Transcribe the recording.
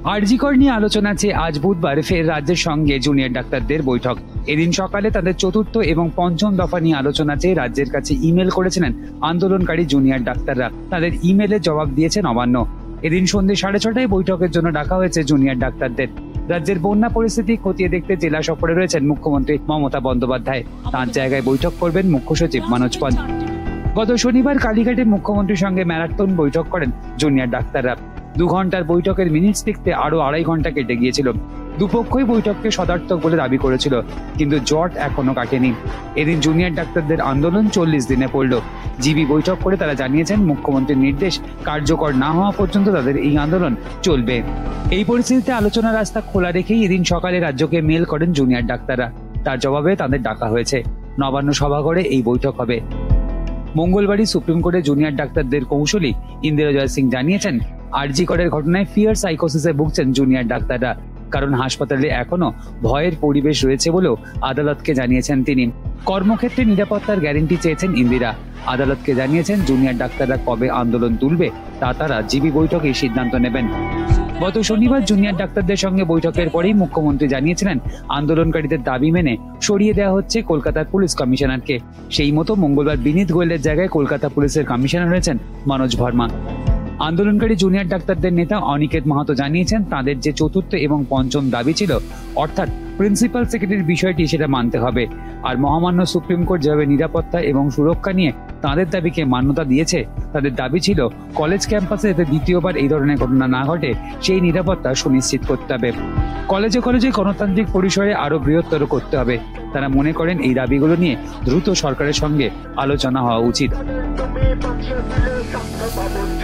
আরজি কর নিয়ে আলোচনা আছে আজ বুধবার ফের রাজ্যের সঙ্গে জুনিয়র ডাক্তারদের বৈঠক। এদিন সকালে তাদের চতুর্থ এবং পঞ্চম দফা নিয়ে আলোচনা চেয়ে রাজ্যের কাছে ইমেল করেছিলেন আন্দোলনকারী জুনিয়র ডাক্তাররা। তাদের ইমেলে জবাব দিয়েছে নবান্ন। এদিন সন্ধ্যে 6:30টায় বৈঠকের জন্য ডাকা হয়েছে জুনিয়র ডাক্তারদের। রাজ্যের বন্যা পরিস্থিতি খতিয়ে দেখতে জেলা সফরে রয়েছেন মুখ্যমন্ত্রী মমতা বন্দ্যোপাধ্যায়। তাঁর জায়গায় বৈঠক করবেন মুখ্য সচিব মনোজ পন্ত। গত শনিবার কালীঘাটে মুখ্যমন্ত্রীর সঙ্গে ম্যারাথন বৈঠক করেন জুনিয়র ডাক্তাররা। 2 ঘন্টার বৈঠকের মিনিটস দেখতে আরো 2.5 ঘন্টা কেটে গিয়েছিল। দুপক্ষই বৈঠককে সদার্থক বলে দাবি করেছিল, কিন্তু জট এখনো কাটেনি। এদিন জুনিয়র ডাক্তারদের আন্দোলন 40 দিনে পড়ল। জিবি বৈঠক করে তারা জানিয়েছেন মুখ্যমন্ত্রীর নির্দেশ কার্যকর না হওয়া পর্যন্ত তাদের এই আন্দোলন চলবে। এই পরিস্থিতিতে আলোচনার রাস্তা খোলা রেখেই এদিন সকালে রাজ্যকে মেল করেন জুনিয়র ডাক্তাররা। তার জবাবে তাদের ডাকা হয়েছে। নবান্ন সভাঘরে এই বৈঠক হবে। মঙ্গলবারই সুপ্রিম কোর্টে জুনিয়র ডাক্তারদের কৌশলী ইন্দিরা জয় সিং জানিয়েছেন আরজি করের ঘটনায় ফিয়ার সাইকোসিসে ভুগছেন জুনিয়র ডাক্তাররা, কারণ হাসপাতালে এখনো ভয়ের পরিবেশ রয়েছে বলেও আদালতকে জানিয়েছেন তিনি। কর্মক্ষেত্রে নিরাপত্তার গ্যারেন্টি চেয়েছেন ইন্দিরা। আদালতকে জানিয়েছেন জুনিয়র ডাক্তাররা কবে আন্দোলন তুলবে তা তারা জিবি বৈঠকে সিদ্ধান্ত নেবেন। গত শনিবার জুনিয়র ডাক্তারদের সঙ্গে বৈঠকের পরেই মুখ্যমন্ত্রী জানিয়েছিলেন আন্দোলনকারীদের দাবি মেনে সরিয়ে দেওয়া হচ্ছে কলকাতার পুলিশ কমিশনারকে। সেই মতো মঙ্গলবার বিনীত গোয়েলের জায়গায় কলকাতা পুলিশের কমিশনার হয়েছেন মনোজ ভার্মা। আন্দোলনকারী জুনিয়র ডাক্তারদের নেতা অনিকেত মাহাতো জানিয়েছেন তাদের যে চতুর্থ এবং পঞ্চম দাবি ছিল, অর্থাৎ প্রিন্সিপাল সেক্রেটারির বিষয়টি সেটা মানতে হবে। আর মহামান্য সুপ্রিম কোর্ট যেভাবে নিরাপত্তা এবং সুরক্ষা নিয়ে তাদের দাবিকে মান্যতা দিয়েছে, তাদের দাবি ছিল কলেজ ক্যাম্পাসে যাতে দ্বিতীয়বার এই ধরনের ঘটনা না ঘটে সেই নিরাপত্তা সুনিশ্চিত করতে হবে। কলেজে কলেজে গণতান্ত্রিক পরিসরে আরো বৃহত্তর করতে হবে। তারা মনে করেন এই দাবিগুলো নিয়ে দ্রুত সরকারের সঙ্গে আলোচনা হওয়া উচিত।